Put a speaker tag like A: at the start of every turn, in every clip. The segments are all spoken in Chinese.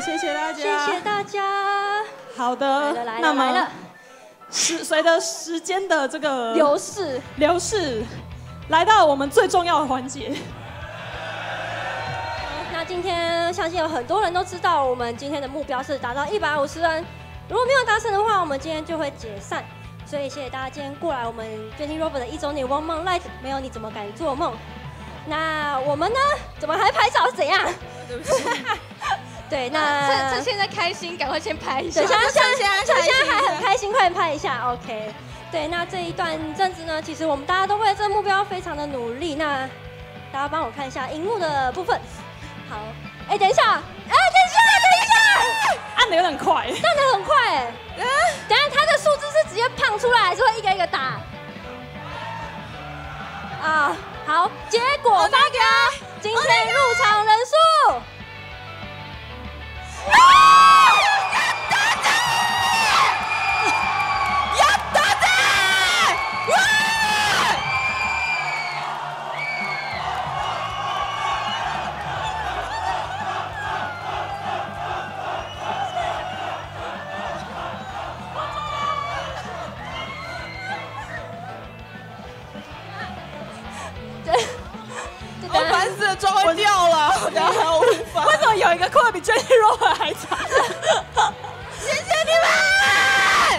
A: 谢谢大家，
B: 谢谢大家。
A: 好的，
B: 来了。
A: 随着时间的这个
B: 流逝，
A: 来到我们最重要的环节。
B: 那今天相信有很多人都知道，我们今天的目标是达到150人。如果没有达成的话，我们今天就会解散。所以谢谢大家今天过来，我们 Johnny Rover 的1周年 One Month Light， 没有你怎么敢做梦？那我们呢？怎么还拍照？怎样？
C: 对不起。
B: 对，那
C: 趁现在开心，赶快先拍一下。
B: 对，现在还很开心，快点拍一下 ，OK。对，那这一段阵子呢，其实我们大家都为了这个目标非常的努力。那大家帮我看一下荧幕的部分。好，哎，等一下，
A: 按的有点快，
B: 按的很快哎。等一下它的数字是直接胖出来，还是会一个一个打？啊，好，结果发表，今天入场人数。
C: 我烦死了，妆会掉了，我等下还无法。
A: 为什么有一个裤子比 Johnny Rover 还长？
C: 谢谢你们！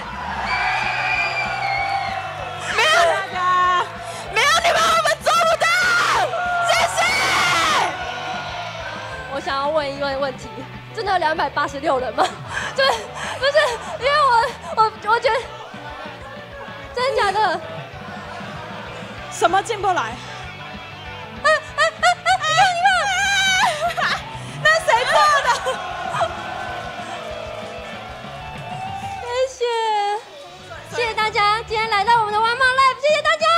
C: 没有
A: 大家，
C: 没有你们我们做不到，谢谢。
B: 我想要问一个问题，真的有286人吗？对，不是，因为我觉得，真的假的？
A: 什么进不来？那谁做的？
B: 谢谢大家今天来到我们的 One Month Live， 谢谢大家。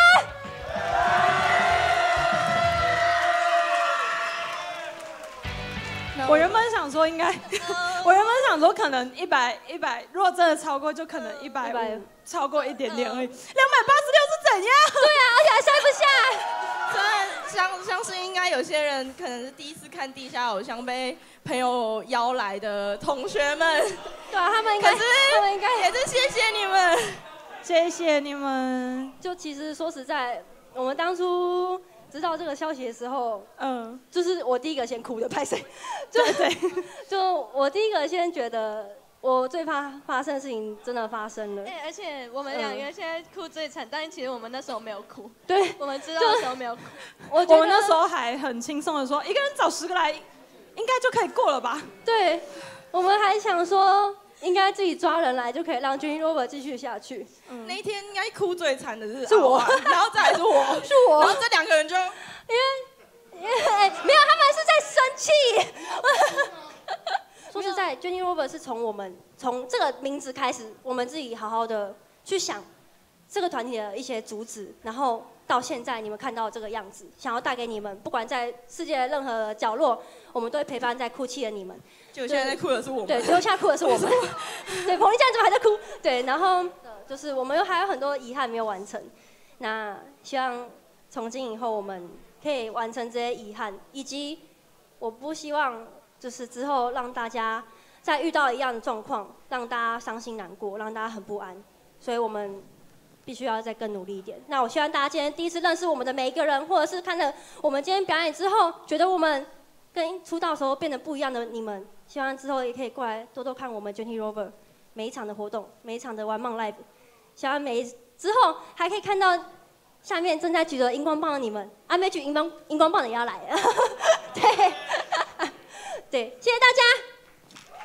A: 我原本想说应该，我原本想说可能100，如果真的超过就可能150，超过一点点而已。286是怎样？
B: 对啊，而且还塞不下。
C: 虽然相信应该有些人可能是第一次看地下偶像被朋友邀来的同学们，
B: 对啊，他们应该
C: 也是谢谢你们，
A: 谢谢你们。
B: 就其实说实在，我们当初知道这个消息的时候，就是我第一个先哭的，拍谁？就我第一个先觉得，我最怕发生的事情真的发生了。
C: 而且我们两个现在哭最惨，但是其实我们那时候没有哭。
B: 对，
C: 我们知道的时候没有哭。
A: 我们那时候还很轻松的说，一个人找10个来，应该就可以过了吧？
B: 对，我们还想说，应该自己抓人来就可以让 Johnny Rover 继续下去。
C: 那一天应该哭最惨的
B: 是我，
C: 然后再来是我，
B: 是我，
C: 然后这2个人就
B: 没有，他们是在生气。说实在 ，Johnny Rover 是从这个名字开始，我们自己好好的去想这个团体的一些主旨，然后到现在你们看到这个样子，想要带给你们，不管在世界的任何角落，我们都会陪伴在哭泣的你们。
C: 就现在在哭的是我们，
B: 对，最后现在哭的是我们。对，彭丽现在怎么还在哭？对，然后就是我们还有很多遗憾没有完成，那希望从今以后我们可以完成这些遗憾，以及我不希望就是之后让大家再遇到一样的状况，让大家伤心难过，让大家很不安，所以我们必须要再更努力一点。那我希望大家今天第一次认识我们的每一个人，或者是看了我们今天表演之后，觉得我们跟出道的时候变得不一样的你们，希望之后也可以过来多多看我们 Johnny Rover 每一场的活动，每一场的One Month Live， 希望之后还可以看到下面正在举着荧光棒的你们，没举荧光棒的也要来。对，对，谢谢大家。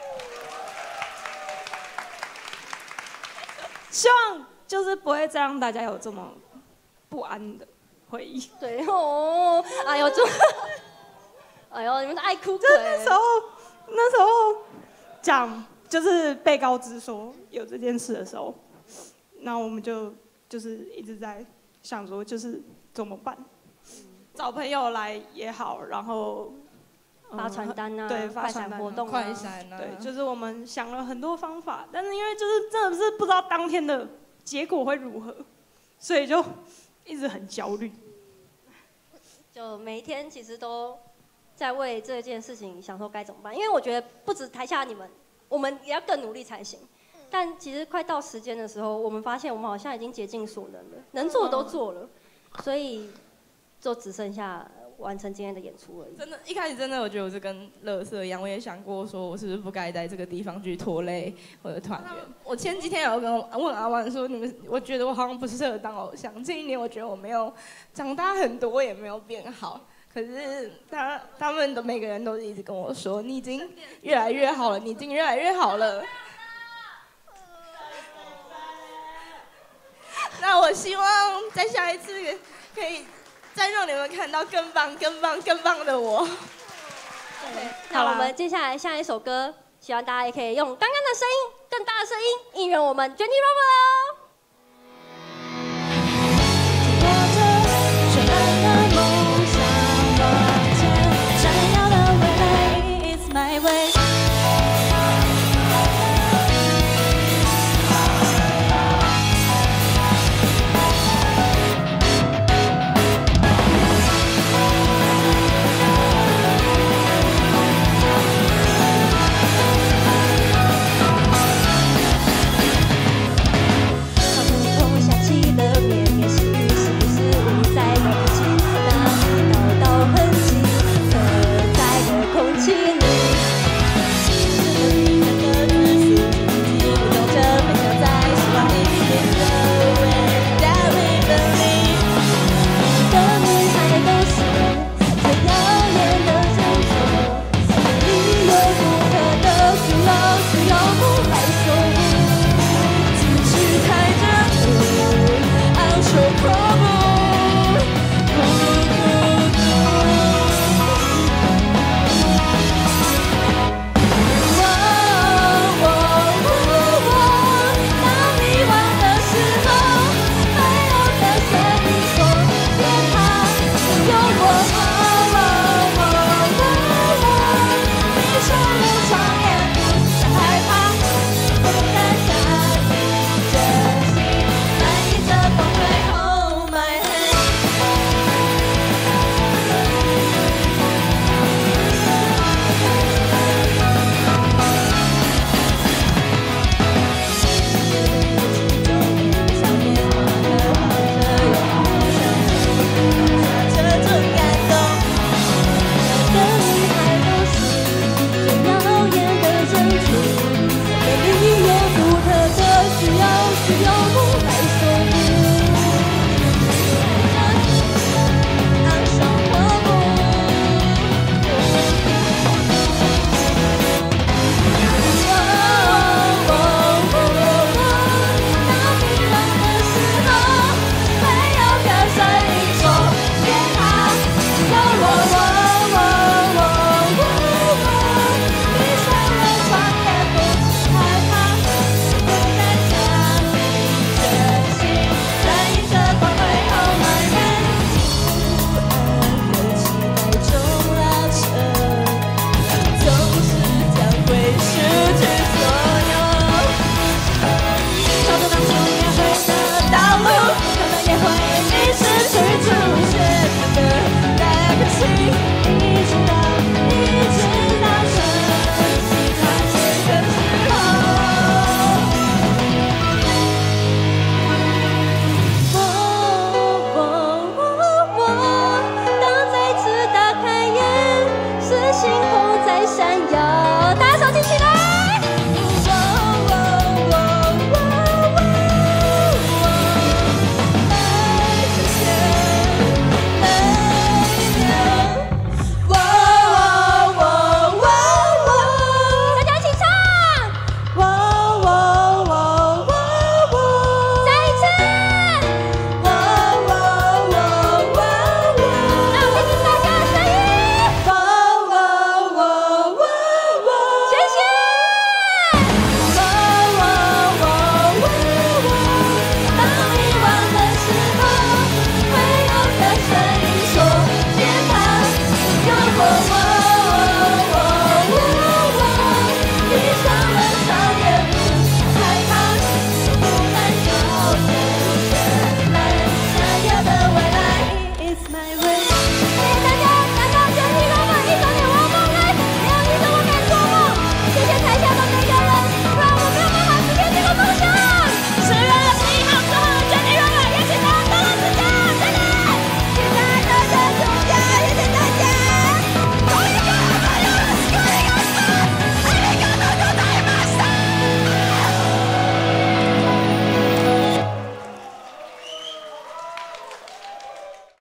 A: 希望就是不会再让大家有这么不安的回忆。
B: 对哦，哎呦，哎呦，你们都爱哭鬼。
A: 那时候讲就是被告知说有这件事的时候，那我们就是一直在想说就是怎么办，找朋友来也好，然后
B: 发传单啊，
A: 对，发传单
B: 活动、
C: 快闪啊，
A: 对，就是我们想了很多方法，但是因为就是真的是不知道当天的结果会如何，所以就一直很焦虑。
B: 就每一天其实都在为这件事情想说该怎么办。因为我觉得不止台下你们，我们也要更努力才行。但其实快到时间的时候，我们发现我们好像已经竭尽所能了，能做的都做了，所以就只剩下完成今天的演出而已。
C: 真的，一开始真的我觉得我是跟垃圾一样，我也想过说我是不是不该在这个地方去拖累我的团员。我前几天有问阿万说，我觉得我好像不适合当偶像。这一年我觉得我没有长大很多，我也没有变好。可是他们每个人都一直跟我说，你已经越来越好了，你已经越来越好了。那我希望在下一次可以再让你们看到更棒、更棒、更棒的我。
B: 那我们接下来下一首歌，希望大家也可以用刚刚的声音、更大的声音应援我们 Jenny Robert 哦。